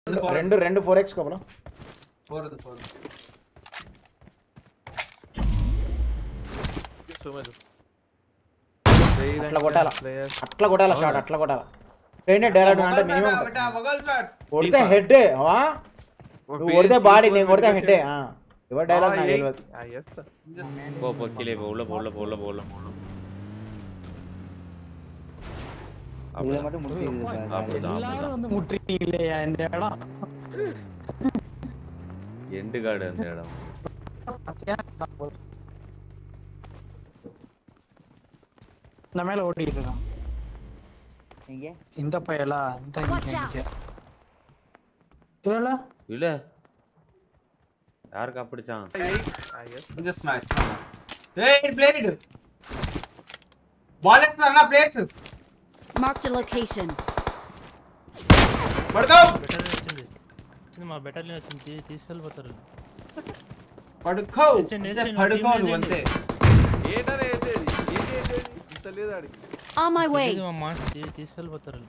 రెండు 4x bro 4 అట్లా కొట్టాల షాట్ అట్లా కొట్టాల ట్రైన్ డైరెక్ట్ అంటే మినిమం కొడితే హెడ్ నువ్వు కొడితే బాడీ నేను కొడితే హెడ్ ఎవరి డైలాగ్ నాకు తెలియదు కిలే బోల இதுல மட்டும் முட்டி இல்லையா இந்த இடம் எண்டு கார்டு அந்த இடம் இந்த மேல ஓடிட்டு இருக்கான் எங்க இந்த பையலா இந்த இல்ல யாருக்கு அப்படிச்சான் just nice hey play it ball extra players marked a location పడుకో మా బెటాలియన్ వచ్చింది తీసుకెళ్ళిపోతారు పడుకో నువ్వు అంతే ఏటనే ఏసేది ఇంత లేదు ఆడికి on my way మా మాస్ తీసుకెళ్ళిపోతారు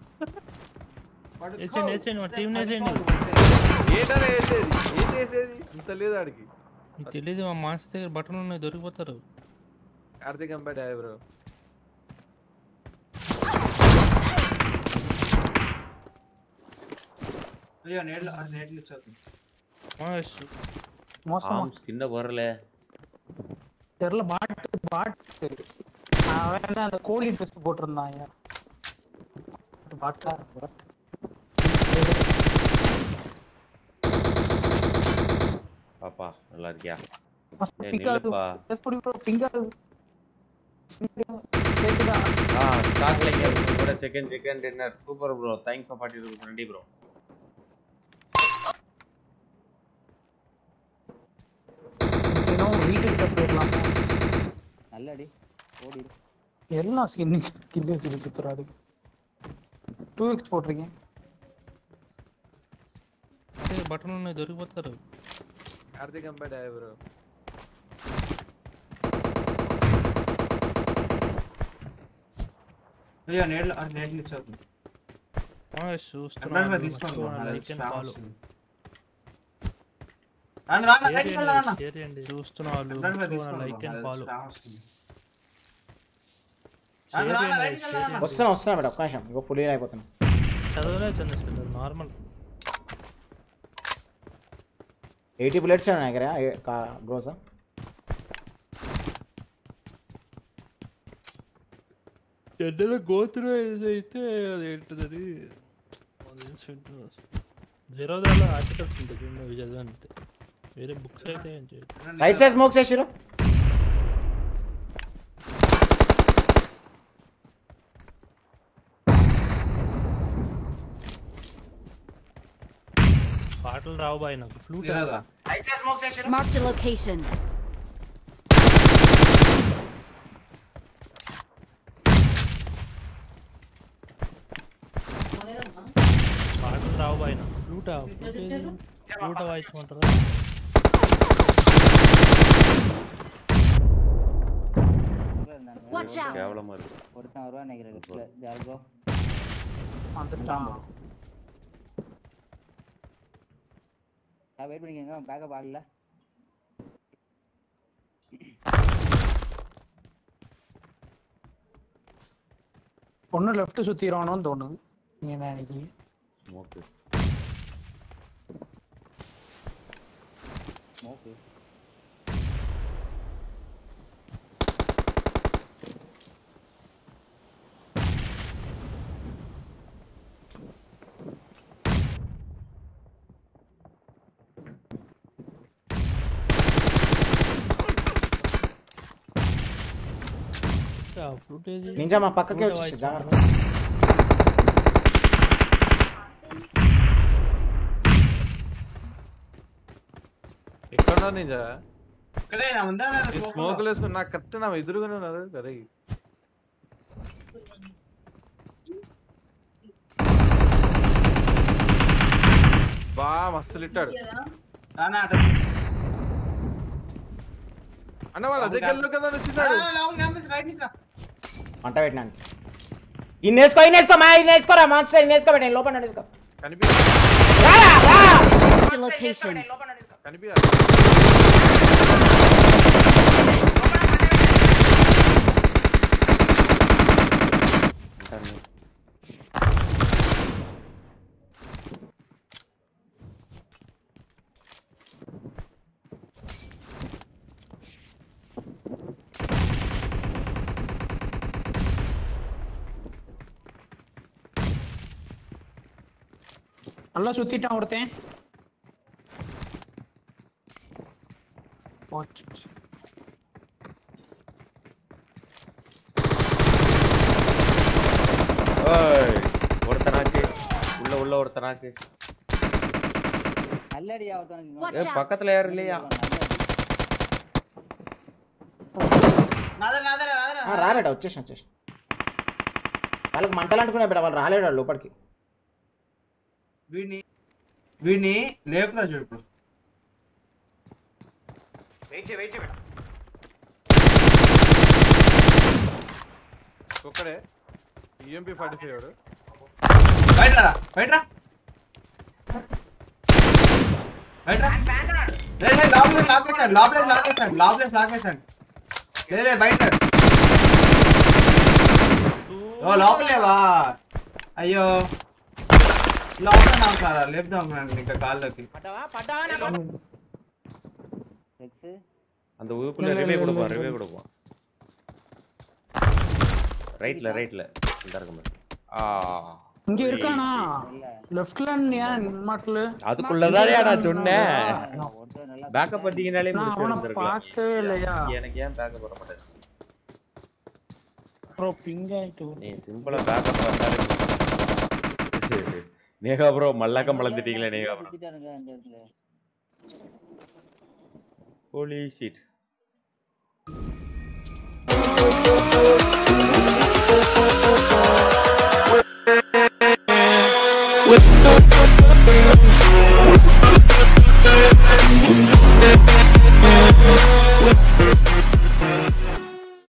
ఏసేండి మా టీం నేసేండి ఏటనే ఏసేది ఇంత లేదు ఆడికి తెలియదు మా మాస్ దగ్గర బటన్లు ఉన్నాయి దొరికిపోతారు కార్తీక్ అంబేడ్ హాయ్ బ్రో అయ్యో నేడ్లు ఇచ్చారు ஆம்ஸ் கிண்ண வரல தெரியல பாட் அவன் அந்த கோலி ட்ரெஸ் போட்டுருந்தான் பாட்டா பாப்பா நல்லா இருக்கியா நில்லுப்பா ஜஸ்ட் ப்ரோ ஃபிங்கர் ஸ்டார்ட்லைங்க கூட second dinner super bro thanks for 40 rupees ready bro வீட்டுக்கு போயிடலாம் நல்லடி ஓடி எல்லாம் ஸ்கின் வச்சு சுத்துறாரு 2x போட்டுறீங்க బటన్ ఉన్నాయి దొరికిపోతారు కార్తీక్ అంబేడ్ హాయ్ బ్రో అయ్యో నేడ్లు ఇచ్చారు చూస్తున్నా చూస్తున్న వాళ్ళు లైక్ అండ్ ఫాలో వస్తున్నా మేడం ఒక్క నిమిషం ఇంకో ఫుల్ అయిపోతున్నా చదవలే చంద్రశేఖర్ నార్మల్ 80 బుల్లెట్స్ ఉన్నాయి దగ్గర గ్రోసా ఎడ్డలో గోత్రు అయితే అది ఏంటది జీరోదాలో ఆర్టికల్స్ ఉంటుంది చూడండి అవి చదవంతే వేరే బుక్స్ అయితే ఏం చేయదు రైట్ సైడ్ స్మోక్ చేసిరు పాటలు రావు బాయ్ నాకు ఫ్లూట్ రైట్ సైడ్ స్మోక్ చేసిరు marked a location పాటలు రావు బాయ్ నాకు ఫ్లూట్ వాయించమంటారా watch out கேவலமா இருக்கு ஒருத்தன் வருவா நினைக்கிறேன் ஜால்கோ வந்துட்டான் வெயிட் பண்ணிக்கங்க பேக்கப் ஆகல ஒன்னு லெஃப்ட் சுத்திரானோன்னு தோணுது நீங்க என்ன நினைக்கிறீங்க ஸ்மோக் ఫ్లూట్ ఏది నింజా మా పక్కకే వచ్చేసి జాగ్రత్త ఎక్కడ నిజా ఇక్కడే నా ఉందా స్మోక్ లేసుకుని నాకు కరెక్ట్ నా ఎదురుగానే ఉన్నారు సరే బా మస్తు లిట్టాడు అన్న వాడు అదే గల్లో కదా వచ్చినాడు పంట పెట్టినానికి ఇన్నేసుకోరా మా ఇన్నేసుకోరా మంచి ఇన్నేసుకో పెట్టండి లోపల నడుసుకో கனிபி Marked a location. கனிபி நல்லா சுத்திட்டான் ஒருத்தன். போச்சு. ஓய் ஒருத்தனாக்கு உள்ள ஒருத்தனாக்கு. Watch ஏய் out. பக்கத்துல யாரும் இல்லையா? రాలేడా వచ్చేసి వాళ్ళకి మంటలు అంటుకున్నా బిడ్డ వాళ్ళు రాలేడా లోపలికి. వీడిని లేపుతా చూడు ఇప్పుడు. ఒక్కడే EMP 45 వాడు. బయటరా లాకేసాడు. లేదు బయట. ఓ లోపలేవా? అయ్యో లోపల నాకురా లేపుదాం ఇంకా కాళ్ళకి. அந்த உதுக்குள்ள ரிவே கொடுப்பான். ரைட்ல இந்த இருக்கு பாரு. இங்க இருக்கானா? லெஃப்ட்ல ஏன் மாட்டல? அதுக்குள்ளதானே நான் சொன்னேன். பேக்கப் பாத்தீங்கனாலே முடிச்சு நான் வந்திருக்கலாம். பார்க்கவே இல்லையா? எனக்கு ஏன் பேக்கப் வர மாட்டேங்குது? ப்ரோ பிங் ஆயிட்டு. நீ சிம்பிளா பேக்கப் வந்தாலே நேகா ப்ரோ மல்லாக்க மலந்துட்டீங்களே நேகா ப்ரோ. Holy shit.